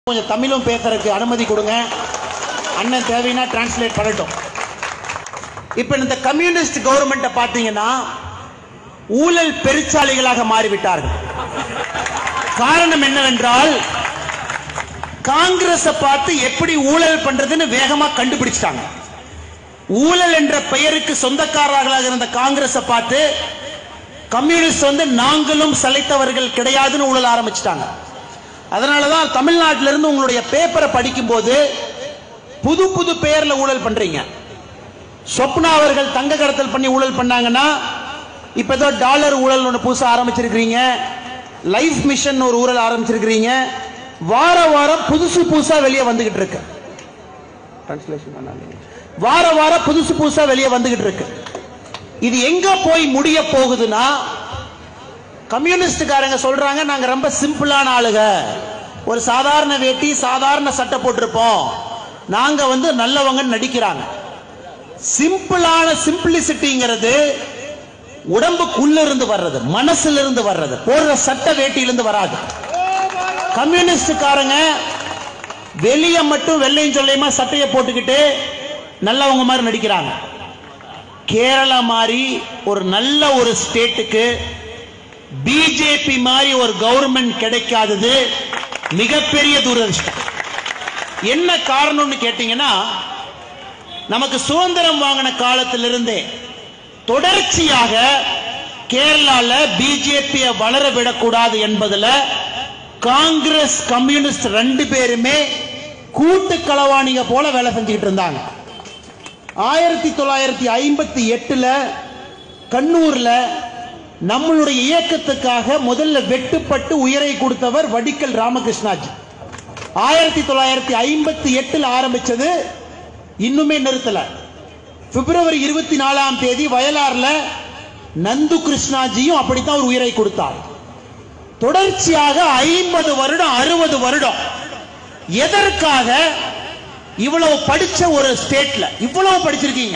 கொஞ்சம் தமிழும் பேசுறதுக்கு அனுமதி கொடுங்க. அண்ணன் தேவைன்னா டிரான்ஸ்லேட் பண்ணட்டும். இப்ப இந்த கம்யூனிஸ்ட் கவர்மெண்ட் பாத்தீங்கன்னா ஊழல் பெருச்சாளிகளாக மாறிவிட்டார்கள். காரணம் என்னவென்றால் காங்கிரஸ் பார்த்து எப்படி ஊழல் பண்றதுன்னு வேகமா கண்டுபிடிச்சிட்டாங்க. ஊழல் என்ற பெயருக்கு சொந்தக்காரர்களாக இருந்த காங்கிரஸ் பார்த்து கம்யூனிஸ்ட் வந்து நாங்களும் சளைத்தவர்கள் கிடையாதுன்னு ஊழல் ஆரம்பிச்சிட்டாங்க. அதனாலதான் தமிழ்நாட்டில இருந்து உங்களுடைய பேப்பரை படிக்கும் போது புது புது பெயர்ல ஊழல் பண்றீங்க. சொப்னா அவர்கள் தங்க கடத்தல் பண்ணி ஊழல் பண்ணாங்கன்னா இப்ப ஏதோ டாலர் ஊழல் ஒன்று புதுசா ஆரம்பிச்சிருக்கீங்க. லைஃப் மிஷன் ஒரு ஊழல் ஆரம்பிச்சிருக்கீங்க. வார வாரம் புதுசு புதுசா வெளியே வந்துகிட்டு இருக்கு. வார வாரம் புதுசு புதுசா வெளியே வந்துகிட்டு இருக்கு. இது எங்க போய் முடிய போகுதுன்னா கம்யூனிஸ்டுக்காரங்க சொல்றாங்க நாங்க ரொம்ப சிம்பிளான ஆளுங்க, ஒரு சாதாரண வேட்டி சாதாரண சட்டை போட்டிருப்போம், நாங்க வந்து நல்லவங்க நடிக்கிறாங்க. சிம்பிளான சிம்பிளிசிட்டிங்கிறது உடம்புக்குள்ள இருந்து வர்றது, மனசுல இருந்து வர்றது, போடுற சட்ட வேட்டியிலிருந்து வராது. கம்யூனிஸ்டுக்காரங்க வெளிய மட்டும் வெள்ளையும் சொல்லையுமா சட்டையை போட்டுக்கிட்டு நல்லவங்க மாதிரி நடிக்கிறாங்க. கேரளா மாதிரி ஒரு நல்ல ஒரு ஸ்டேட்டுக்கு பிஜேபி மாதிரி ஒரு கவர்மெண்ட் கிடைக்காதது மிகப்பெரிய துரதிர்ஷ்டம். என்ன காரணம்னு கேட்டீங்கன்னா நமக்கு சுதந்திரம் வாங்கின காலத்திலிருந்தே தொடர்ச்சியாக கேரளால பிஜேபியை வளர விடக்கூடாது என்பதுல காங்கிரஸ் கம்யூனிஸ்ட் ரெண்டு பேருமே கூட்டு களவாணிக போல வேலை செஞ்சுக்கிட்டு இருந்தாங்க. 1958 கண்ணூர்ல நம்மளுடைய இயக்கத்துக்காக முதல்ல வெட்டுப்பட்டு உயிரை கொடுத்தவர் வடிக்கல் ராமகிருஷ்ணாஜி. 1958 ஆரம்பிச்சது, இன்னுமே நிறுத்தல. பிப்ரவரி 24 வயலாறுல நந்து கிருஷ்ணாஜியும் அப்படித்தான் ஒரு உயிரை கொடுத்தார். தொடர்ச்சியாக 50 வருடம் 60 வருடம் எதற்காக? இவ்வளவு படிச்ச ஒரு ஸ்டேட்ல இவ்வளவு படிச்சிருக்கீங்க,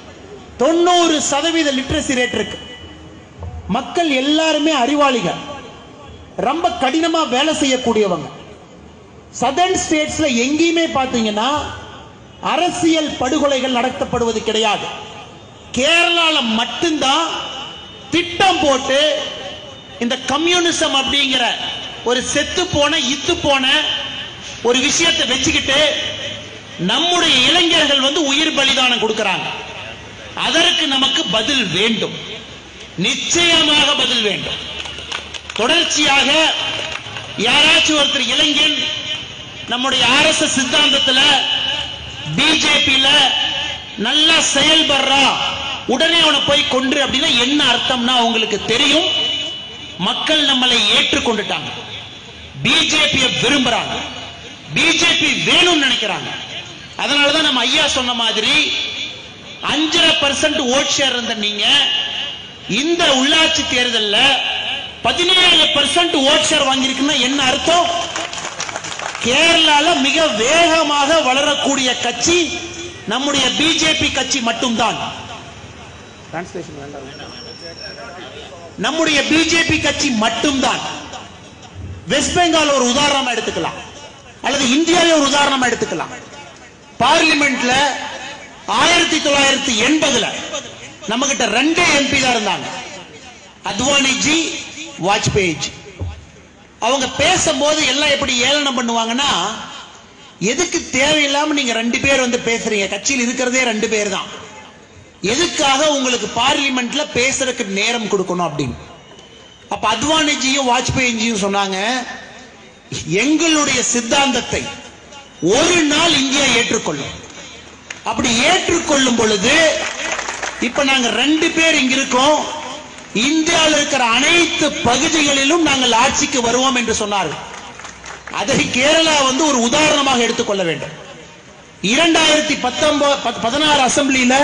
90% லிட்ரசி ரேட் இருக்கு, மக்கள் எல்லாருமே அறிவாளிகள், ரொம்ப கடினமா வேலை செய்யக்கூடியவங்க. சதர்ன் ஸ்டேட்ஸ்ல எங்கேயுமே பாத்தீங்கன்னா அரசியல் படுகொலைகள் நடத்தப்படுவது கிடையாது. கேரளால மட்டும்தான் திட்டம் போட்டு இந்த கம்யூனிசம் அப்படிங்கிற ஒரு செத்து போன இத்து போன ஒரு விஷயத்தை வச்சுக்கிட்டு நம்முடைய இளைஞர்கள் வந்து உயிர் பலிதானம் கொடுக்கிறாங்க. அதற்கு நமக்கு பதில் வேண்டும், நிச்சயமாக பதில் வேண்டும். தொடர்ச்சியாக யாராச்சும் ஒருத்தர் இளைஞன் நம்முடைய ஆர்எஸ்எஸ் சித்தாந்தத்துல பிஜேபியில நல்லா செயல்படுறா, உடனே அவனை போய் கொன்று அப்படின்னா என்ன அர்த்தம்னா உங்களுக்கு தெரியும். மக்கள் நம்மளை ஏற்றுக்கொண்டுட்டாங்க, பிஜேபியை விரும்புறாங்க, பிஜேபி வேணும்னு நினைக்கிறாங்க. அதனாலதான் நம்ம ஐயா சொன்ன மாதிரி 5% ஓட் ஷேர் இருந்த நீங்க இந்த உள்ளாட்சி தேர்தல்ல 17% ஓட் ஷேர் வாங்கியிருக்குன்னா என்ன அர்த்தம்? கேரளால மிக வேகமாக வளரக்கூடிய கட்சி நம்முடைய பிஜேபி கட்சி மட்டும்தான். நம்முடைய பிஜேபி கட்சி மட்டும்தான். வெஸ்ட் பெங்கால் ஒரு உதாரணமா எடுத்துக்கலாம், அல்லது இந்தியாவை ஒரு உதாரணமா எடுத்துக்கலாம். பார்லிமெண்ட்ல 1980 நம்ம கிட்ட 2 எம்பி தான் இருந்தாங்க, அத்வானிஜி வாஜ்பேயி. அவங்க பேசும்போது எல்லாம் எப்படி ஏளனம் பண்ணுவாங்கன்னா, எதுக்கு தேவையில்லாம நீங்க 2 பேர் வந்து பேசுறீங்க, கட்சியில் இருக்கிறதே 2 பேர் தான், எதுக்காக உங்களுக்கு பார்லிமெண்ட்ல பேசுறதுக்கு நேரம் கொடுக்கணும் அப்படின்னு. அப்ப அத்வானிஜியும் வாஜ்பேயிஜியும் சொன்னாங்க, எங்களுடைய சித்தாந்தத்தை ஒரு நாள் இந்தியா ஏற்றுக்கொள்ளும். அப்படி ஏற்றுக்கொள்ளும் பொழுது இப்ப நாங்க 2 பேர் இங்க இருக்கோம், இந்தியாவில் இருக்கிற அனைத்து பகுதிகளிலும் நாங்கள் ஆட்சிக்கு வருவோம் என்று சொன்னார்கள். அதை கேரளா வந்து ஒரு உதாரணமாக எடுத்துக்கொள்ள வேண்டும். 2016 அசம்பிளியில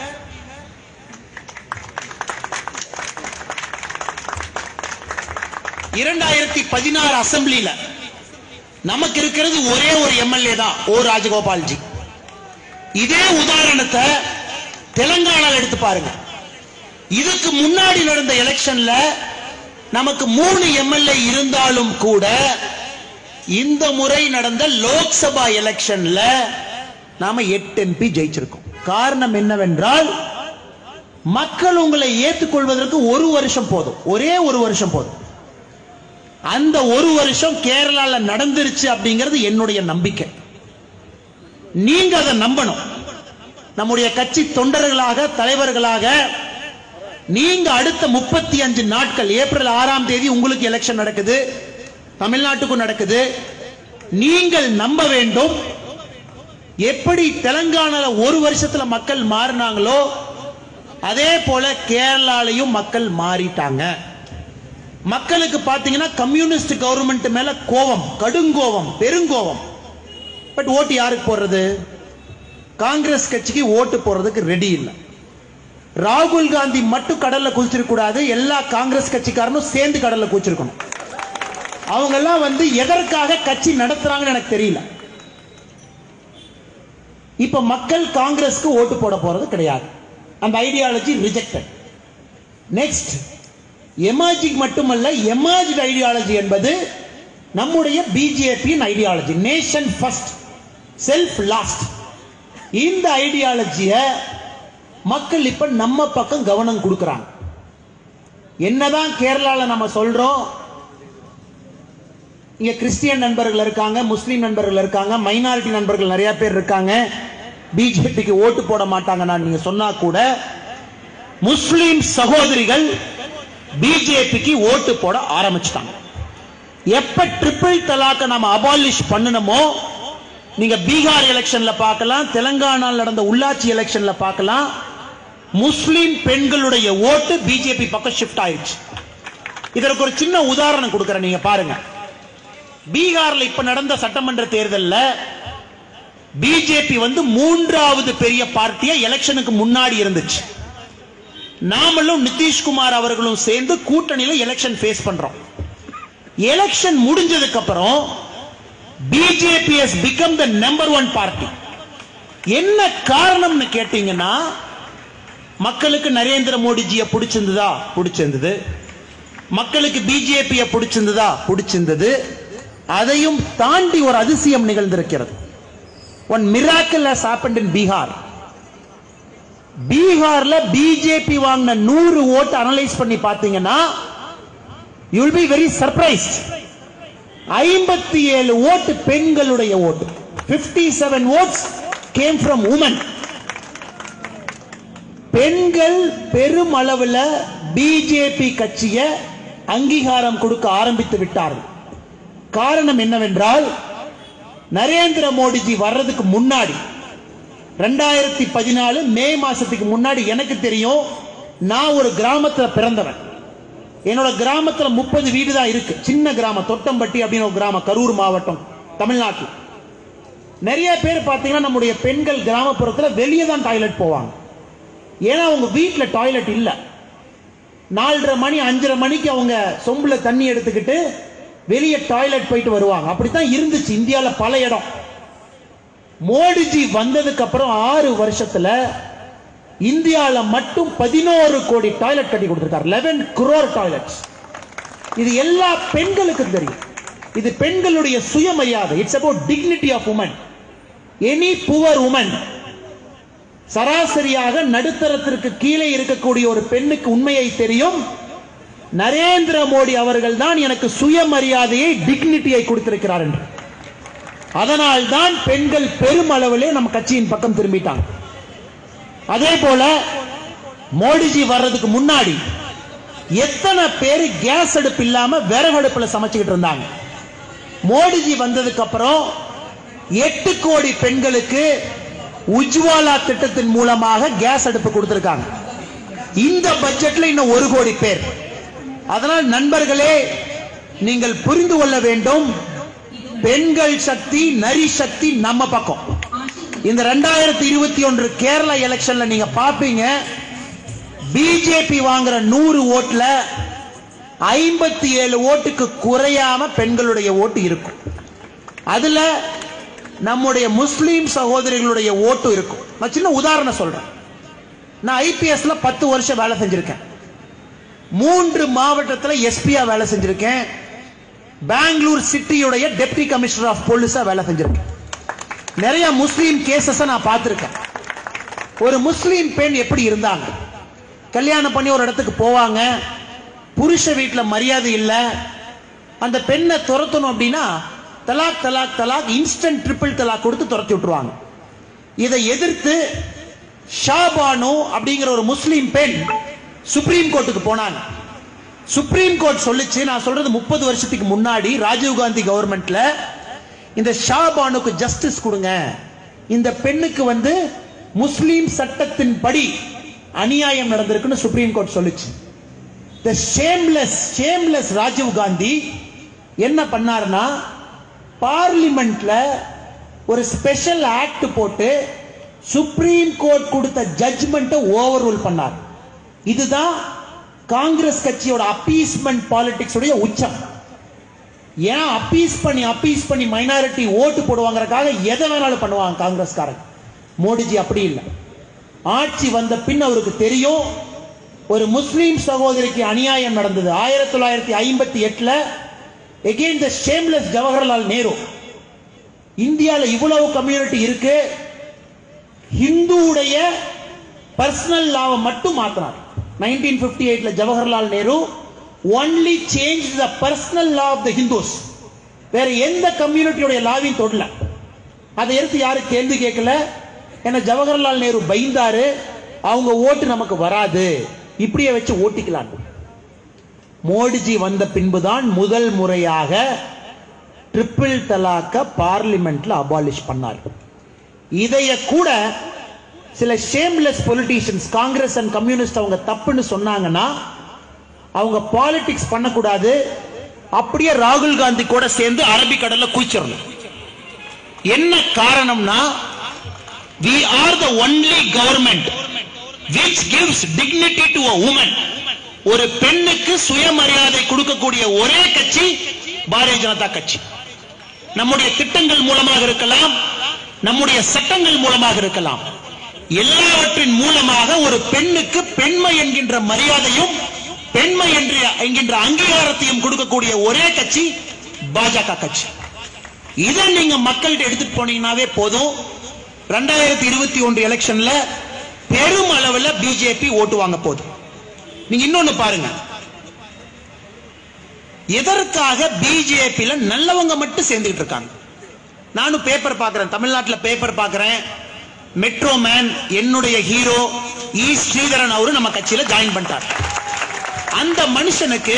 2016 அசம்பிளியில நமக்கு இருக்கிறது ஒரே ஒரு எம்எல்ஏ தான், ஓ ராஜகோபால்ஜி. இதே உதாரணத்தை தெலுங்கானால எடுத்து பாருங்க. இதுக்கு முன்னாடி நடந்த எலெக்ஷன்ல நமக்கு 3 எம்எல்ஏ இருந்தாலும் கூட இந்த முறை நடந்த லோக்சபா எலெக்ஷன்ல நாம 8 MP ஜெயிச்சிருக்கோம். காரணம் என்னவென்றால் மக்கள் உங்களை ஏற்றுக்கொள்வதற்கு ஒரு வருஷம் போதும், ஒரே ஒரு வருஷம் போதும். அந்த ஒரு வருஷம் கேரளால நடந்துருச்சு அப்படிங்கிறது என்னுடைய நம்பிக்கை. நீங்க அதை நம்பணும். நம்முடைய கட்சி தொண்டர்களாக, தலைவர்களாக நீங்க அடுத்த 35 நாட்கள், ஏப்ரல் 6ஆம் தேதி உங்களுக்கு எலெக்ஷன் நடக்குது, தமிழ்நாட்டுக்கும் நடக்குது. நீங்கள் நம்ப வேண்டும். எப்படி தெலுங்கானால ஒரு வருஷத்துல மக்கள் மாறினாங்களோ அதே போல கேரளாலையும் மக்கள் மாறிட்டாங்க. மக்களுக்கு பாத்தீங்கன்னா கம்யூனிஸ்ட் கவர்மெண்ட் மேல கோபம், கடுங்கோபம், பெருங்கோபம். பட் ஓட்டு யாருக்கு போடுறது? காங்கிரஸ் கட்சிக்கு ஓட்டு போடுறதுக்கு ரெடி இல்லை. ராகுல் காந்தி மட்டும் கடல்ல குதிச்சிருக்க கூடாது, எல்லா காங்கிரஸ் கட்சிக்காரனும் சேர்ந்து கடல்ல குதிச்சிருக்கணும். அவங்க எல்லாம் வந்து எதற்காக கட்சி நடத்துறாங்கன்னு எனக்கு தெரியல. இப்ப மக்கள் காங்கிரஸ்க்கு ஓட்டு போட போறது கிடையாது. அந்த ஐடியாலஜி ரிஜெக்டட். நெக்ஸ்ட், எமர்ஜிங் மட்டுமல்ல, எமர்ஜ்ட் ஐடியாலஜி என்பது நம்முடைய பிஜேபியின் ideology. Nation first, self last. இந்த ஐடியாலஜிய மக்கள் இப்ப நம்ம பக்கம் கவனம் கொடுக்கறாங்க. என்னதான் கேரளால நம்ம சொல்றோம், இங்க கிறிஸ்டியன் நண்பர்கள் இருக்காங்க, முஸ்லீம் நண்பர்கள் இருக்காங்க, மைனாரிட்டி நண்பர்கள் நிறைய பேர் இருக்காங்க, பிஜேபிக்கு ஓட்டு போட மாட்டாங்க நான் நீங்க சொன்னா கூட முஸ்லீம் சகோதரிகள் பிஜேபிக்கு ஓட்டு போட ஆரம்பிச்சிட்டாங்க. எப்ப ட்ரிபிள் தலாக்க நாம அபாலிஷ் பண்ணணுமோ, நீங்க பீகார் எலெக்ஷன்ல பார்க்கலாம், தெலுங்கானால நடந்த உள்ளாட்சி எலெக்ஷன்ல பார்க்கலாம், முஸ்லீம் பெண்களுடைய ஓட்டு பிஜேபி பக்கம் ஷிஃப்ட் ஆயிடுச்சு. இதற்கு ஒரு சின்ன உதாரணம் கொடுக்கிறேன், நீங்க பாருங்க. பீகார்ல இப்ப நடந்த சட்டமன்ற தேர்தலில் பிஜேபி வந்து 3வது பெரிய பார்ட்டியா எலெக்ஷனுக்கு முன்னாடி இருந்துச்சு. நாமளும் நிதிஷ்குமார் அவர்களும் சேர்ந்து கூட்டணியில எலெக்ஷன் ஃபேஸ் பண்றோம். எலெக்ஷன் முடிஞ்சதுக்கு அப்புறம் BJP has become the number 1 party. என்ன காரணம்னு கேட்டீங்கன்னா, மக்களுக்கு நரேந்திர மோடிஜியை பிடிச்சிருந்ததா? பிடிச்சிருந்தது. மக்களுக்கு பிஜேபியை பிடிச்சிருந்ததா? பிடிச்சிருந்தது. அதையும் தாண்டி ஒரு அதிசயம் நிகழ்ந்திருக்கிறது. One miracle has happened in Bihar. பீகார்ல பிஜேபி வாங்கின 100 ஓட்டு அனலைஸ் பண்ணி பாத்தீங்கன்னா you will be very surprised. 57 ஓட்டு பெண்களுடைய ஓட்டு. 57 votes came from women. பெண்கள் பெரும் அளவுல பிஜேபி கட்சியை அங்கீகாரம் கொடுக்க ஆரம்பித்து விட்டார்கள். காரணம் என்னவென்றால், நரேந்திர மோடிஜி வர்றதுக்கு முன்னாடி 2014 மே மாசத்துக்கு முன்னாடி எனக்கு தெரியும், நான் ஒரு கிராமத்துல பிறந்தவன். என்னோட கிராமத்துல 30 வீடு தான் இருக்கு. சின்ன கிராமம், தொட்டம்பட்டி அப்படின்னு ஒரு கிராமம், கரூர் மாவட்டம், தமிழ்நாட்டில். நிறைய பேர் பாத்தீங்கன்னா நம்முடைய பெண்கள் கிராமப்புறத்தில் வெளியே தான் டாய்லெட் போவாங்க. ஏன்னா அவங்க வீட்டுல டாய்லெட் இல்ல. 4:30 மணி 5:30 மணிக்கு அவங்க சொம்புல தண்ணி எடுத்துக்கிட்டு வெளியே டாய்லெட் போயிட்டு வருவாங்க. அப்படித்தான் இருந்துச்சு இந்தியால பல இடம். மோடிஜி வந்ததுக்கு அப்புறம் 6 வருஷத்துல இந்தியால மட்டும் 11 கோடி டாய்லெட் கட்டி கொடுத்திருக்கார். 11 crore டாய்லெட்ஸ். இது எல்லா பெண்களுக்கும் தெரியும். இது பெண்களுடைய சுயமரியாதை. It's about dignity of woman. Any poor woman, சராசரியாக நடுத்தரத்திற்கு கீழே இருக்கக்கூடிய ஒரு பெண்ணுக்கு உண்மையை தெரியும், நரேந்திர மோடி அவர்கள் தான் எனக்கு சுயமரியாதையை, டிக்னிட்டியை கொடுத்திருக்கிறார் என்று. அதனால் தான் பெண்கள் பெருமளவிலே நம்ம கட்சியின் பக்கம் திரும்பிட்டாங்க. அதே போல மோடிஜி வர்றதுக்கு முன்னாடி எத்தனை பேர் கேஸ் அடுப்பு இல்லாம விறகு அடுப்புல சமைச்சுக்கிட்டு இருந்தாங்க. மோடிஜி வந்ததுக்கு அப்புறம் 8 கோடி பெண்களுக்கு உஜ்வாலா திட்டத்தின் மூலமாக கேஸ் அடுப்பு கொடுத்திருக்காங்க. இந்த பட்ஜெட்ல இன்னும் 1 கோடி பேர். அதனால் நண்பர்களே, நீங்கள் புரிந்து கொள்ள வேண்டும், பெண்கள் சக்தி, நரி சக்தி நம்ம பக்கம். இந்த 2021 கேரளா எலெக்ஷன்ல நீங்க பாப்பீங்க, பிஜேபி வாங்குற 100 ஓட்டுல 57 ஓட்டுக்கு குறையாம பெண்களுடைய ஓட்டு இருக்கும். அதுல நம்முடைய முஸ்லீம் சகோதரிகளுடைய ஓட்டு இருக்கும். நான் சின்ன உதாரணம் சொல்றேன். நான் ஐபிஎஸ்ல 10 வருஷம் வேலை செஞ்சிருக்கேன். 3 மாவட்டத்தில் எஸ்பியா வேலை செஞ்சிருக்கேன். பெங்களூர் சிட்டியுடைய டெப்டி கமிஷனர் ஆஃப் போலீஸா வேலை செஞ்சிருக்கேன். நிறைய முஸ்லீம் கேசஸ் நான் பார்த்திருக்கேன். ஒரு முஸ்லீம் பெண் எப்படி இருந்தாங்க, கல்யாணம் பண்ணி ஒரு இடத்துக்கு போவாங்க, புருஷ வீட்டில் மரியாதை இல்லை, அந்த பெண்ணை துரத்தணும் அப்படின்னா தலாக் தலாக் தலாக் இன்ஸ்டன்ட் ட்ரிபிள் தலாக் கொடுத்து துரத்தி விட்டுருவாங்க. இதை எதிர்த்து ஷாபானு அப்படிங்கிற ஒரு முஸ்லீம் பெண் சுப்ரீம் கோர்ட்டுக்கு போனாங்க. சுப்ரீம் கோர்ட் சொல்லிச்சு, நான் சொல்றது 30 வருஷத்துக்கு முன்னாடி ராஜீவ்காந்தி கவர்மெண்ட்ல, இந்த ஷாபானுக்கு ஜஸ்டிஸ் கொடுங்க, இந்த பெண்ணுக்கு முஸ்லீம் சட்டத்தின் படி அநியாயம் நடந்திருக்குன்னு சுப்ரீம் கோர்ட் சொல்லிச்சு. The shameless ராஜீவ் காந்தி என்ன பண்ணாருன்னா, பார்லிமெண்ட்ல ஒரு ஸ்பெஷல் ஆக்ட் போட்டு சுப்ரீம் கோர்ட் கொடுத்த ஜட்ஜ்மெண்ட்டை ஓவர் ரூல் பண்ணார். இதுதான் காங்கிரஸ் கட்சியோட அப்பீஸ்மெண்ட் பாலிடிக்ஸ் உடைய உச்சம். ஏன் அப்பீஸ் பண்ணி மைனாரிட்டி ஓட்டு போடுவாங்கறதுக்காக எதை வேணாலும் பண்ணுவாங்க காங்கிரஸ்காரங்க. மோடிஜி அப்படி இல்லை. ஆட்சி வந்த பின் அவருக்கு தெரியும் ஒரு முஸ்லீம் சகோதரிக்கு அநியாயம் நடந்தது. 1958 again the shameless Jawaharlal Nehru, இந்தியாவில் இவ்வளவு கம்யூனிட்டி இருக்கு, ஹிந்துவுடைய பர்சனல் லாவை மட்டும் மாத்தினார். 1958 Jawaharlal Nehru only changed the personal law of the Hindus. வேற எந்த கம்யூனிட்டியோட லாவையும் தொடல. அதை எடுத்து யாரும் கேள்வி கேட்கல. ஏன்னா ஜவஹர்லால் நேரு பயந்தாரு, அவங்க ஓட்டு நமக்கு வராது, இப்படியே வச்சு ஓட்டிக்கலாம். மோடிஜி வந்த பின்புதான் முதல் முறையாக ட்ரிபிள் தலாக்க பார்லிமெண்ட்ல அபாலிஷ் பண்ணார். இதைய கூட சில shameless politicians, Congress and communist அவங்க தப்புன்னு சொன்னாங்கன்னா அவங்க பாலிடிக்ஸ் பண்ணக்கூடாது, அப்படியே ராகுல் காந்தி கூட சேர்ந்து அரபிக்கடல்ல குதிச்சிடணும். என்ன காரணம்னா, we are the only government which gives dignity to a woman. ஒரு பெண்ணுக்கு சுயமரியாதை கொடுக்கக்கூடிய ஒரே கட்சி பாரதிய ஜனதா கட்சி. நம்முடைய திட்டங்கள் மூலமாக இருக்கலாம், நம்முடைய சட்டங்கள் மூலமாக இருக்கலாம், எல்லாவற்றின் மூலமாக ஒரு பெண்ணுக்கு பெண்மை என்கின்ற மரியாதையும் பெண்மை என்கின்ற அங்கீகாரத்தையும் கொடுக்கக்கூடிய ஒரே கட்சி பாஜக கட்சி. இதை நீங்க மக்கள்கிட்ட எடுத்துட்டு போனீங்கன்னாவே போதும். 2021 எலெக்ஷன்ல பெரும் அளவில் பிஜேபி ஓட்டு வாங்க போகுது. நீங்க இன்னொன்னு பாருங்க, எதற்காக பிஜேபியில நல்லவங்க மட்டும் சேர்ந்துட்டு இருக்காங்க. நானும் பேப்பர் பார்க்கிறேன், தமிழ்நாட்டில் பேப்பர் பார்க்கிறேன். மெட்ரோ மேன் என்னுடைய ஹீரோ ஸ்ரீதரன் அவரு நம்ம கட்சியில ஜாயின் பண்ணிட்டார். அந்த மனுஷனுக்கு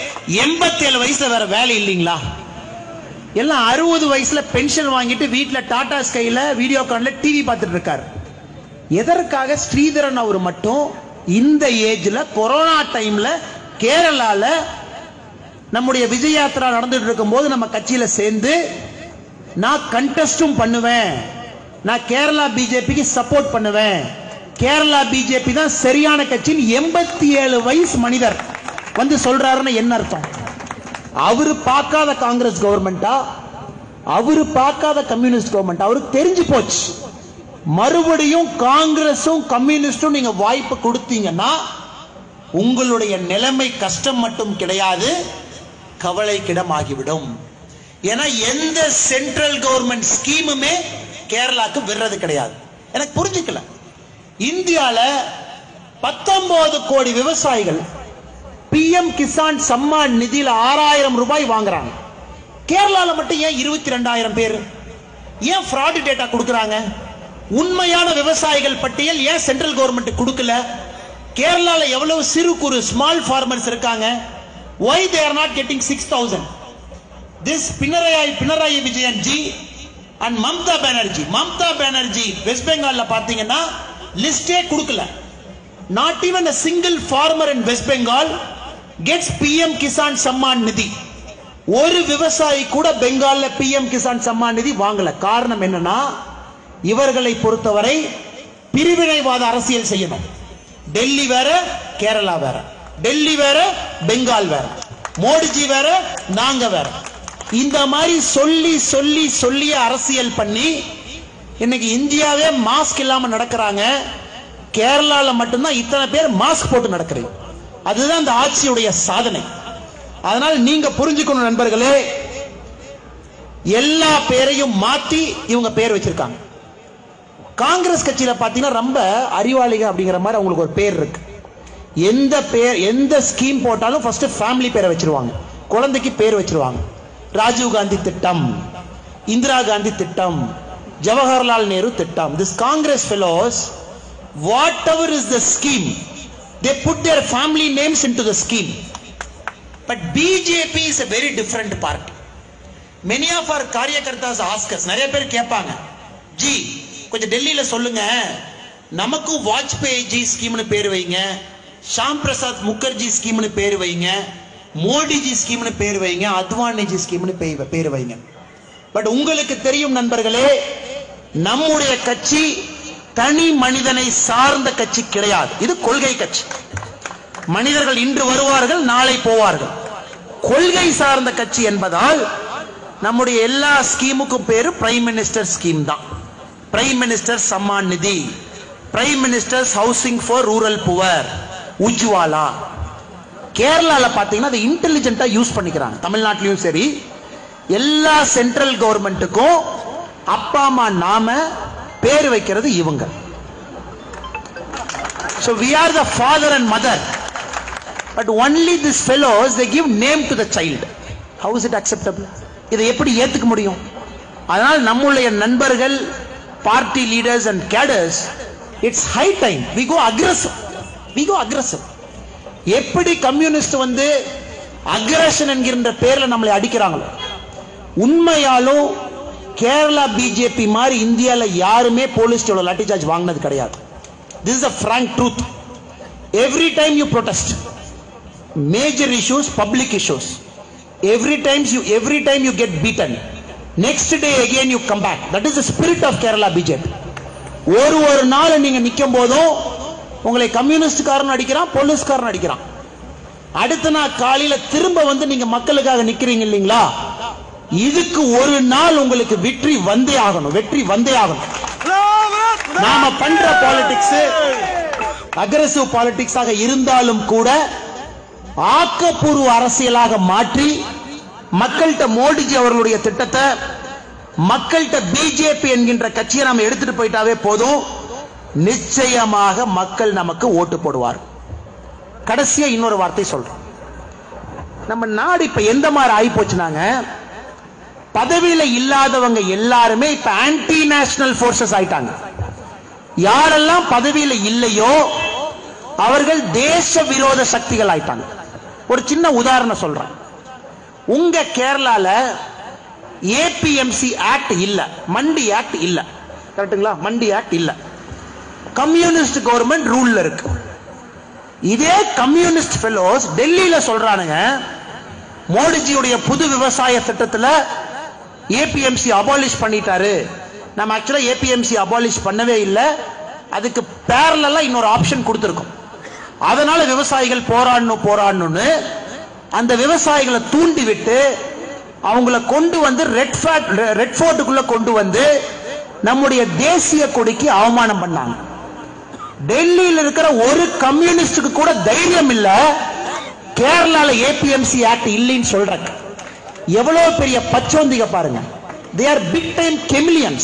87 வயசுல வேற வேலை இல்லைங்களா? எல்லாம் 60 வயசுல பென்ஷன் வாங்கிட்டு வீட்டுல டாடா ஸ்கைல வீடியோ கான்ல டிவி பார்த்துட்டு இருக்காரு. எதற்காக ஸ்ரீதரன் அவர் மட்டும் இந்த ஏஜ்ல கொரோனா டைம்ல கேரளால நம்முடைய விஜய் யாத்ரா நடந்துட்டு இருக்கும் போது நம்ம கட்சியில சேர்ந்து நான் கண்டெஸ்டும் பண்ணுவேன், நான் கேரளா பிஜேபிக்கு சப்போர்ட் பண்ணுவேன், கேரளா பிஜேபி தான் சரியான கட்சின்னு 87 வயசு மனிதர் சொல்றாருன்னு என்ன அர்த்தம்? அவரு பார்க்காத காங்கிரஸ் கவர்மெண்டா, அவரு பார்க்காத கம்யூனிஸ்ட் கவர்மெண்ட், அவருக்கு தெரிஞ்சு போச்சு. மறுபடியும் காங்கிரஸும் கம்யூனிஸ்டும் நீங்க வாய்ப்பு கொடுத்தீங்கன்னா உங்களுடைய நிலைமை கஷ்டம் மட்டும் கிடையாது, கவலைக்கிடமாகிவிடும். ஏன்னா எந்த சென்ட்ரல் கவர்மெண்ட் ஸ்கீமுமே கேரளாக்கு விடுறது கிடையாது. எனக்கு புரிஞ்சுக்கல. இந்தியால 19 கோடி விவசாயிகள் பிஎம் கிசான் சம்மான் நிதியில 6000 ரூபாய் வாங்குறாங்க. கேரளால மட்டும் ஏன் 22,000 பேர்? ஏன் ஃப்ராட் டேட்டா கொடுக்கறாங்க? உண்மையான விவசாயிகள் பட்டியல் ஏன் சென்ட்ரல் கவர்மெண்ட் கொடுக்கல? கேரளால எவ்வளவு சிறு குறு ஸ்மால் ஃபார்மர்ஸ் இருக்காங்க? why they are not getting 6,000? this Pinarayi Vijayan ji and Mamta Banerjee West Bengal பாத்தீங்கன்னா லிஸ்டே கொடுக்கல. not even a single farmer in West Bengal gets PM Kisan Samman Nidhi. ஒரு விவசாயி கூட பெங்கால்ல PM Kisan Samman Nidhi வாங்கல. காரணம் என்னன்னா, இவர்களை பொறுத்தவரை பிரிவினைவாத அரசியல் செய்யணும். டெல்லி வேற, கேரளா வேற, டெல்லி வேற, பெங்கால் வேற, மோடிஜி வேற, நாங்க வேற. இந்த மாதிரி சொல்லி சொல்லி சொல்லி அரசியல் பண்ணி இன்னைக்கு இந்தியாவே மாஸ்க் இல்லாம நடக்கிறாங்க. கேரளால மட்டும்தான் இத்தனை பேர் மாஸ்க் போட்டு நடக்கிறீங்க. அதுதான் இந்த ஆட்சியுடைய சாதனை. அதனால நீங்க புரிஞ்சுக்கணும் நண்பர்களே, எல்லா பேரையும் மாத்தி இவங்க பேர் வச்சிருக்காங்க. காங்கிரஸ் கட்சியில பாத்தீங்கன்னா ரொம்ப அறிவாளிக அப்படிங்கிற மாதிரி அவங்களுக்கு ஒரு பேர் இருக்கு. எந்த ஸ்கீம் போட்டாலும் ஃபர்ஸ்ட் ஃபேமிலி பேரை வச்சிருவாங்க, குழந்தைக்கு பேர் வச்சிருவாங்க. ராஜீவ் காந்தி திட்டம், இந்திரா காந்தி திட்டம், ஜவஹர்லால் நேரு திட்டம். This Congress fellows, whatever is the scheme, they put their family names into the scheme. But BJP is a very different party. Many of our karyakartas ask us, நிறைய பேர் கேட்பாங்க, ஜி கொஞ்சம் டெல்லியில சொல்லுங்க, நமக்கு வாஜ்பேயி ஜி ஸ்கீம்னு பேர் வைங்க, ஷாம் பிரசாத் முகர்ஜி ஸ்கீம்னு பேர் வைங்க, மோடி ஜி ஸ்கீம்னு பேர் வைங்க, அத்வானி ஜி ஸ்கீம்னு பேர் வைங்க. பட் உங்களுக்கு தெரியும் நண்பர்களே, நம்முடைய கட்சி தனி மனிதனை சார்ந்த கட்சி கிடையாது. இது கொள்கை கட்சி. மனிதர்கள் இன்று வருவார்கள், நாளை போவார்கள். கொள்கை சார்ந்த கட்சி என்பதால் நம்முடைய எல்லா ஸ்கீமுக்கும் பேரு பிரைம் மினிஸ்டர் ஸ்கீம் தான். Prime minister Samman Nidhi, prime minister housing for rural poor, Ujjwala. கேரளால பாத்தீங்கன்னா அதை இன்டெலிஜென்ட்டா யூஸ் பண்ணிக்கிறாங்க. தமிழ்நாட்டிலும் சரி, எல்லா சென்ட்ரல் கவர்மெண்ட்டுக்கும் அப்பா அம்மா நாம பேர் வைக்கிறது இவங்க. So we are the father and mother, but only these fellows they give name to the child. How is it acceptable? இதை எப்படி ஏத்துக்க முடியும்? அதனால் நம்முடைய நண்பர்கள், party leaders and cadres, it's high time we go aggressive. எப்படி communist வந்து aggression என்கின்ற பேர்ல நம்மளை அடிக்கிறாங்களோ, உண்மையாலும் கேரளா பிஜேபி மாதிரி இந்தியால யாருமே போலீஸ் லாட்டி சார்ஜ் வாங்கினது கிடையாது. This is a frank truth. Every time you protest, major issues, public issues, every time you get beaten, next day again you come back. That is the spirit of Kerala BJP. ஒரு நாள் நீங்க நிக்கும் போதும் உங்களை கம்யூனிஸ்ட்காரன் அடிக்கிறான், போலீஸ்காரன் அடிக்கிறான். அடுத்த நாள் காலையில திரும்ப வந்து நீங்க மக்களுக்காக நிக்கிறீங்க இல்லீங்களா, இதுக்கு ஒரு நாள் உங்களுக்கு வெற்றி வந்தே ஆகணும். நாம பண்ற பாலிடிக்ஸ் அக்ரெசிவ் பாலிடிக்ஸ் ஆக இருந்தாலும் கூட ஆக்கப்பூர்வ அரசியலாக மாற்றி மக்கள்கிட்ட மோடிஜி அவர்களுடைய திட்டத்தை, மக்கள்கிட்ட பிஜேபி என்கின்ற கட்சியை நாம எடுத்துட்டு போயிட்டாவே போதும், நிச்சயமாக மக்கள் நமக்கு ஓட்டு போடுவார். கடைசியா இன்னொரு வார்த்தை சொல்றோம். நம்ம நாடு இப்ப எந்த மாதிரி ஆகி போச்சுனாங்க, பதவியில இல்லாதவங்க எல்லாருமே இப்ப ஆன்டி நேஷனல் போர்சஸ் ஆயிட்டாங்க. யாரெல்லாம் பதவியில இல்லையோ அவர்கள் தேச விரோத சக்திகள் ஆயிட்டாங்க. ஒரு சின்ன உதாரணம் சொல்றேன். உங்க கேரளால ஏபிஎம்சி ஆக்ட் இல்ல, மண்டி ஆக்ட் இல்ல, கரெக்ட்டுங்களா? மண்டி ஆக்ட் இல்ல, கம்யூனிஸ்ட் கவர்மெண்ட் ரூல்ல இருக்கு. இதே கம்யூனிஸ்ட் ஃபெலோஸ் டெல்லியில சொல்றானுங்க, மோடிஜியுடைய புது விவசாய திட்டத்துல ஏபிஎம்சி அபாலிஷ் பண்ணிட்டாரு. நம்ம ஆக்சுவலா ஏபிஎம்சி அபாலிஷ் பண்ணவே இல்லை, அதுக்கு பேரலா இன்னொரு ஆப்ஷன் கொடுத்திருக்கோம். அதனால விவசாயிகள் போராடணும்னு அந்த விவசாயிகளை தூண்டி விட்டு அவங்கள கொண்டு வந்து ரெட் ஃபோர்ட்டுக்குள்ள கொண்டு வந்து நம்முடைய தேசிய கொடிக்கு அவமானம் பண்ணாங்க. டெல்லியில் இருக்கிற ஒரு கம்யூனிஸ்டுக்கு கூட தைரியம் இல்ல கேரளால ஏபிஎம்சி ஆக்ட் இல்லைன்னு சொல்றாங்க. எவ்வளவு பெரிய பச்சோந்திக பாருங்க. they are big time chameleons.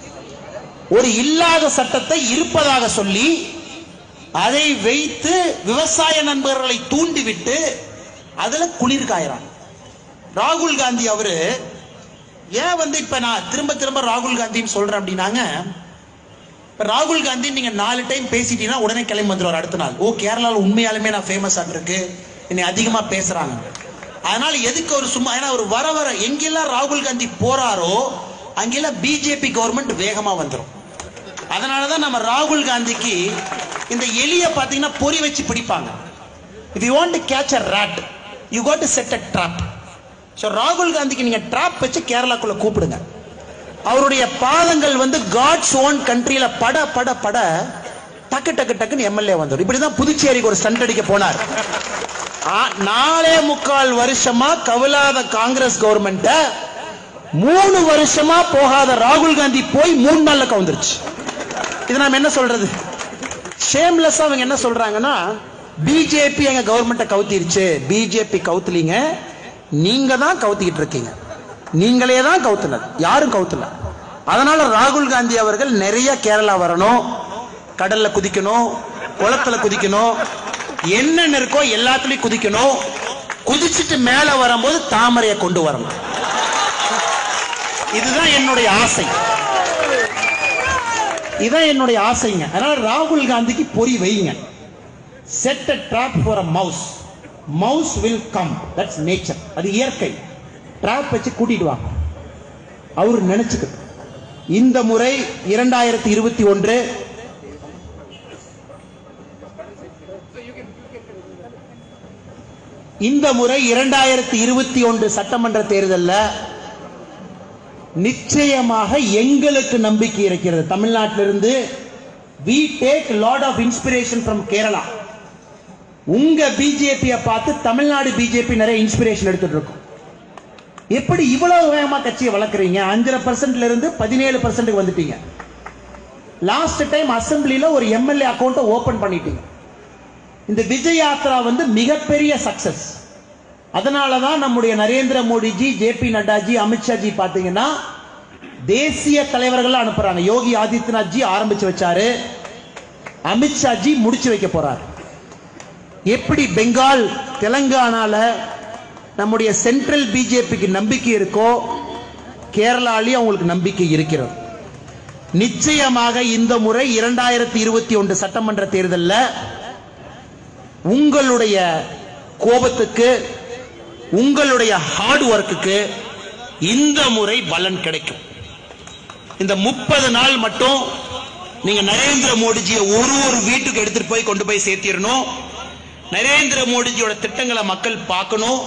ஒரு இல்லாத சட்டத்தை இருப்பதாக சொல்லி அதை வைத்து விவசாய நண்பர்களை தூண்டிவிட்டு அதுல குளிர் காயறாங்க. ராகுல் காந்தி அவரு ஏன் வந்து இப்ப நான் திரும்ப ராகுல் காந்தின்னு சொல்றேன் அப்படின்னாங்க, ராகுல் காந்தி நீங்க 4 டைம் பேசிட்டீங்கன்னா உடனே கிளம்பி வந்துருவார் அடுத்த நாள். ஓ, கேரளால உண்மையாலுமே நான் ஃபேமஸ் ஆகிருக்கு, என்னை அதிகமா பேசுறாங்க. அதனால எதுக்கு ஒரு சும்மா, ஏன்னா ஒரு வர எங்கெல்லாம் ராகுல் காந்தி போறாரோ அங்கெல்லாம் பிஜேபி கவர்மெண்ட் வேகமா வந்துடும். அதனாலதான் நம்ம ராகுல் காந்திக்கு இந்த எலிய பாத்தீங்கன்னா பொறி வச்சு பிடிப்பாங்க. if you want to catch a rat you got to set a trap. so ராகுல் காந்திக்கு நீங்க ட்ராப் வச்சு கேரளாக்குள்ள கூப்பிடுங்க. அவருடைய பாதங்கள் வந்து காட்ஸ் ஓன் கண்ட்ரியில பட பட பட டக்கு டக்கு டக்குன்னு எம்எல்ஏ வந்துடும். இப்படிதான் புதுச்சேரிக்கு ஒரு ஸ்டண்ட் அடிக்க போனார். 4.25 வருஷமா கவிழாத காங்கிரஸ் கவர்மெண்ட் 3 வருஷமா போகாத ராகுல் காந்தி போய் 3 நாள்ல கவுந்துருச்சு. இது நாம என்ன சொல்றது? ஷேம்லெஸ்ஸா அவங்க என்ன சொல்றாங்கன்னா, பிஜேபி எங்க கவர்மெண்ட்டை கவுத்திருச்சு. பிஜேபி கவுத்துலீங்க, நீங்க தான் கவுத்திக்கிட்டு இருக்கீங்க. நீங்களே தான் கவுத்துனது, யாரும் கவுத்துல. அதனால ராகுல் காந்தி அவர்கள் நிறைய கேரளா வரணும், கடல்ல குதிக்கணும், குளத்துல குதிக்கணும், என்னென்ன இருக்கோ எல்லாத்துலயும் குதிக்கணும். குதிச்சுட்டு மேல வரும்போது தாமரையை கொண்டு வரணும். இதுதான் என்னுடைய ஆசை, இதான் என்னுடைய ஆசைங்க. அதனால ராகுல் காந்திக்கு பொறி வைங்க. Set a trap for a mouse. Mouse will come. That's nature. அது இயற்கை. ட்ராப் வச்சு கூட்டிட்டு வாங்க. அவர் நினைச்சுக்க. இந்த முறை 2021 இந்த முறை 2021 சட்டமன்ற தேர்தலில் நிச்சயமாக எங்களுக்கு நம்பிக்கை இருக்கிறது. தமிழ்நாட்டிலிருந்து we take lot of inspiration from Kerala. உங்க பிஜேபியை பார்த்து தமிழ்நாடு பிஜேபி நிறைய இன்ஸ்பிரேஷன் எடுத்துட்டு இருக்கும். எப்படி இவ்வளவு வேகமா கட்சியை வளர்க்குறீங்க? 5% இருந்து 17% வந்துட்டீங்க. லாஸ்ட் டைம் அசெம்பிளில ஒரு எம்எல்ஏ அக்கௌண்ட் ஓபன் பண்ணிட்டீங்க. இந்த விஜய் யாத்ரா வந்து மிகப்பெரிய சக்சஸ். அதனாலதான் நம்முடைய நரேந்திர மோடிஜி, ஜேபி நட்டாஜி, அமித்ஷாஜி பாத்தீங்கன்னா தேசிய தலைவர்கள் அனுப்புறாங்க. யோகி ஆதித்யநாத் ஜி ஆரம்பிச்சு வச்சாரு, அமித்ஷாஜி முடிச்சு வைக்க போறார். எப்படி பெங்கால், தெலங்கானால நம்முடைய சென்ட்ரல் பிஜேபிக்கு நம்பிக்கை இருக்கோ, கேரளாலையும் அவங்களுக்கு நம்பிக்கை இருக்கிறது. நிச்சயமாக இந்த முறை 2021 சட்டமன்ற தேர்தலில் உங்களுடைய கோபத்துக்கு, உங்களுடைய ஹார்ட் ஒர்க்குக்கு இந்த முறை பலன் கிடைக்கும். இந்த 30 நாள் மட்டும் நீங்க நரேந்திர மோடிஜியை ஒரு வீட்டுக்கு எடுத்துட்டு போய் கொண்டு போய் சேர்த்திடணும். நரேந்திர மோடிஜியோட திட்டங்களை மக்கள் பார்க்கணும்.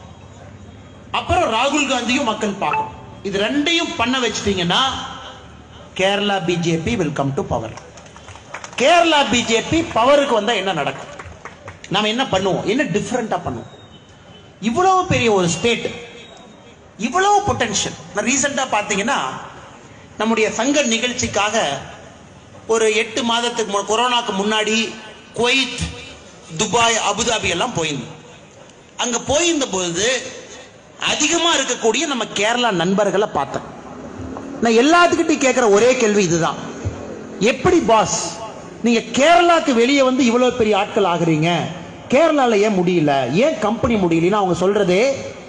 அப்புறம் ராகுல் காந்தியும் மக்கள் பார்க்கணும். இது ரெண்டையும் பண்ண வச்சிட்டீங்கன்னா Kerala BJP will come to power. Kerala BJP பவருக்கு வந்தா என்ன நடக்கும்? நாம என்ன பண்ணுவோம்? என்ன டிஃபரெண்டா பண்ணுவோம்? இவ்வளவு பெரிய ஒரு ஸ்டேட், இவ்வளவு பொட்டன்ஷியல். நான் ரீசெண்டா பாத்தீங்கன்னா நம்முடைய சங்க நிகழ்ச்சிக்காக ஒரு 8 மாதத்துக்கு கொரோனாக்கு முன்னாடி குவைத், துபாய், அபுதாபி எல்லாம் போயிருந்தோம். அங்க போயிருந்த போது அதிகமா இருக்கக்கூடிய நம்ம கேரளா நண்பர்களை பார்த்தேன். நான் எல்லாத்துக்கிட்டையும் கேட்கிற ஒரே கேள்வி இதுதான், எப்படி பாஸ் நீங்க கேரளாக்கு வெளியே வந்து இவ்வளவு பெரிய ஆட்கள் ஆகுறீங்க, கேரளால ஏன் முடியல, ஏன் கம்பெனி முடியலன்னு அவங்க சொல்றதே,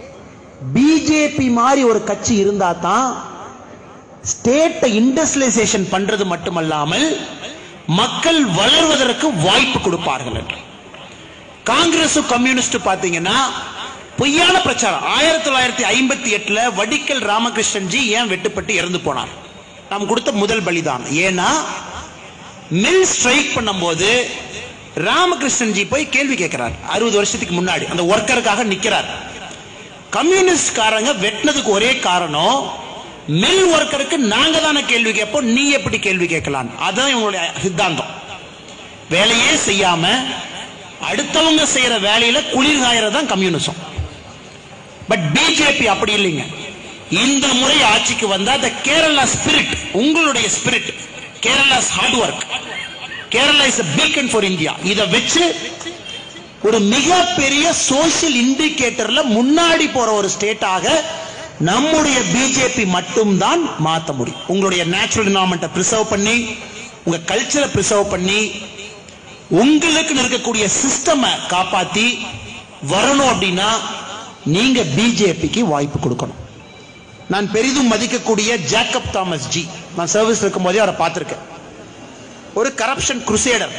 பிஜேபி மாதிரி ஒரு கட்சி இருந்தா தான் ஸ்டேட்டை இண்டஸ்ட்ரியலைசேஷன் பண்றது மட்டுமல்லாமல் மக்கள் வளர்வதற்கு வாய்ப்பு கொடுப்பார்கள் என்று. காங்கிரஸ் கம்யூனிஸ்ட் பாத்தீங்கன்னா பொய்யான பிரச்சாரம். 1958 வடிக்கல் ராமகிருஷ்ணன் ஜி ஏன் வெட்டுப்பட்டு இறந்து போனார்? நாம் கொடுத்த முதல் பலிதான். ஏன்னா மில் ஸ்ட்ரைக் பண்ணும்போது ராமகிருஷ்ணன் ஜி போய் கேள்வி கேட்கிறார். 60 வருஷத்துக்கு முன்னாடி அந்த ஒர்க்கருக்காக நிக்கிறார். கம்யூனிஸ்ட் காரங்க வெட்டினதுக்கு ஒரே காரணம், மில் ஒர்க்கருக்கு நாங்க தானே கேள்வி கேட்போம், நீ எப்படி கேள்வி கேட்கலாம். அதான் இவங்களுடைய சித்தாந்தம். வேலையே செய்யாம அடுத்தவங்க செய்யற வேலையில குளிர் காயறதான் கம்யூனிசம். பட் பிஜேபி அப்படி இல்லைங்க. இந்த முறை ஆட்சிக்கு வந்தா the கேரளா ஸ்பிரிட், உங்களுடைய spirit, Kerala's hard work, Kerala is a beacon for India. இத வெச்சு ஒரு மிகப்பெரிய சோசியல் இண்டிகேட்டர்ல முன்னாடி போற ஒரு ஸ்டேட்டாக நம்முடைய பிஜேபி மட்டும்தான் மாற்ற முடியும். உங்களுடைய நேச்சுரல் என்விரான்மெண்ட்டை பிரிசர்வ் பண்ணி, உங்க கல்ச்சரை பிரிசர்வ் பண்ணி, உங்களுக்கு இருக்கக்கூடிய சிஸ்டமை காப்பாத்தி வரணும். அப்படின்னா நீங்க பிஜேபிக்கு வாய்ப்பு கொடுக்கணும். நான் பெரிதும் மதிக்கக்கூடிய ஜேக்கப் தாமஸ் ஜி, நான் சர்வீஸ் இருக்கும் போதே அவரை பார்த்திருக்கேன். ஒரு கரப்ஷன் குருசேடர்.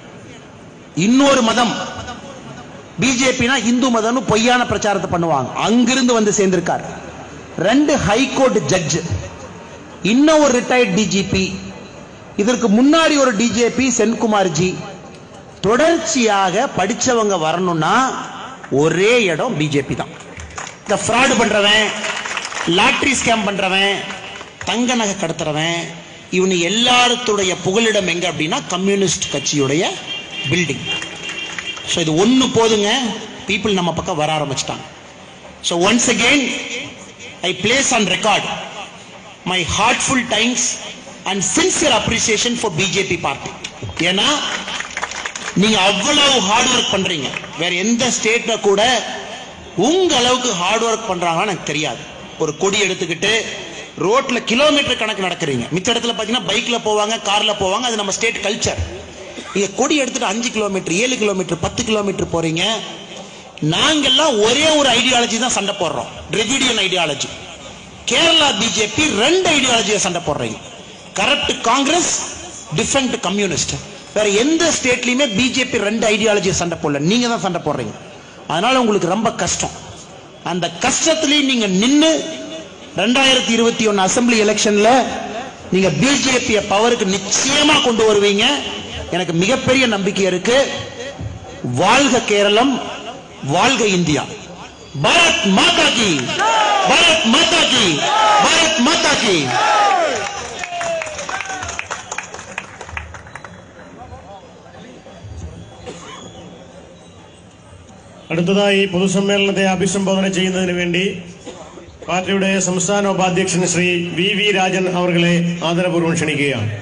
இன்னொரு மதம், பிஜேபினா இந்து மதம்னு பொய்யான பிரச்சாரத்தை பண்ணுவாங்க. அங்கிருந்து வந்து சேர்ந்திருக்கார். 2 ஹைகோர்ட் ஜட்ஜ், இன்னும் ஒரு ரிட்டையர்ட் டிஜிபி, இதற்கு முன்னாடி ஒரு டிஜிபி சென்குமார் ஜி. தொடர்ச்சியாக படிச்சவங்க வரணும்னா ஒரே இடம் பிஜேபி தான். இந்த ஃப்ராட் பண்றவன், லாட்டரி ஸ்கேம் பண்றவன், தங்க நகை கடத்துறவன், இவனு எல்லாருடைய புகலிடம் எங்க அப்படின்னா கம்யூனிஸ்ட் கட்சியுடைய பில்டிங். ஸோ இது ஒன்று போதுங்க, பீப்புள் நம்ம பக்கம் வர ஆரம்பிச்சிட்டாங்க. So once again I place on record my heartful times and sincere appreciation for BJP party. ஏன்னா நீங்க அவ்வளவு ஹார்ட் ஒர்க் பண்றீங்க. வேற எந்த ஸ்டேட்ல கூட உங்க அளவுக்கு ஹார்ட் ஒர்க் பண்றாங்கன்னு எனக்கு தெரியாது. ஒரு கொடி எடுத்துக்கிட்டு ரோட்ல கிலோமீட்டர் கணக்கு நடக்கிறீங்க. மிச்ச இடத்துல பாத்தீங்கன்னா பைக்ல போவாங்க, கார்ல போவாங்க, அது நம்ம ஸ்டேட் கல்ச்சர். நீங்க கொடி எடுத்துட்டு 5 கிலோமீட்டர் 7 கிலோமீட்டர் 10 கிலோமீட்டர் போறீங்க. நாங்கெல்லாம் ஒரே ஒரு ஐடியாலஜி தான் சண்டை போடுறோம், டிரெவிடியன் ஐடியாலஜி. கேரளா பிஜேபி 2 ஐடியாலஜியை சண்டை போடுறீங்க. Corrupt Congress, defend communist. வேற எந்த ஸ்டேட்லயுமே பிஜேபி 2 ஐடியாலஜியை சண்டை போடல, நீங்க தான் சண்டை போடுறீங்க. அதனால உங்களுக்கு ரொம்ப கஷ்டம். அந்த கஷ்டத்திலையும் நீங்க நின்னு 2021 அசெம்பிளி எலெக்ஷன்ல நீங்க பிஜேபி பவருக்கு நிச்சயமா கொண்டு வருவீங்க. எனக்கு மிகப்பெரிய நம்பிக்கை இருக்கு. வாழ்க கேரளம், வாழ்க இந்தியா. பாரத் மாதா கி, பாரத் மாதா கி, பாரத் மாதா கி. അടുത്തതായി പൊതുസമ്മേളനത്തെ അഭിസംബോധന ചെയ്യുന്നതിന് വേണ്ടി പാർട്ടിയുടെ സംസ്ഥാന ഉപാധ്യക്ഷൻ ശ്രീ വി രാജൻ അവർകളെ ആദരപൂർവ്വം ക്ഷണിക്കുകയാണ്.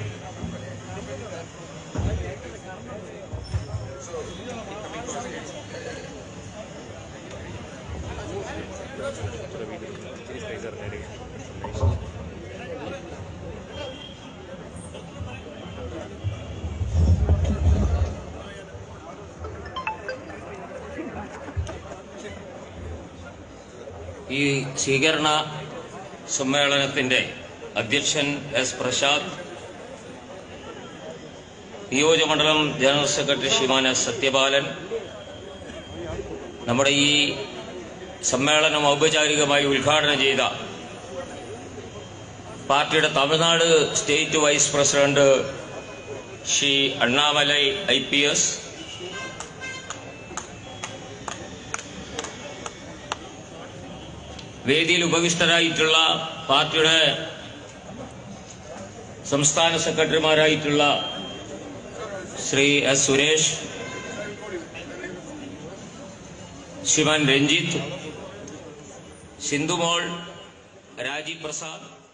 ഈ സ്വീകരണ സമ്മേളനത്തിന്റെ അധ്യക്ഷൻ എസ് പ്രസാദ്, നിയോജകമണ്ഡലം general secretary Shriman S Sathyapalan, നമ്മുടെ ഈ സമ്മേളനം ഔപചാരികമായി ഉദ്ഘാടനം ചെയ്ത പാർട്ടിയുടെ Tamil Nadu state vice president Shri Annamalai IPS, വേദിയിൽ ഉപവിഷ്ടരായിട്ടുള്ള പാർട്ടിയുടെ സംസ്ഥാന സെക്രട്ടറിമാരായിട്ടുള്ള ശ്രീ എസ് സുരേഷ്, ശ്രീമാൻ രഞ്ജിത്ത്, സിന്ധുമോൾ, രാജീവ് പ്രസാദ്,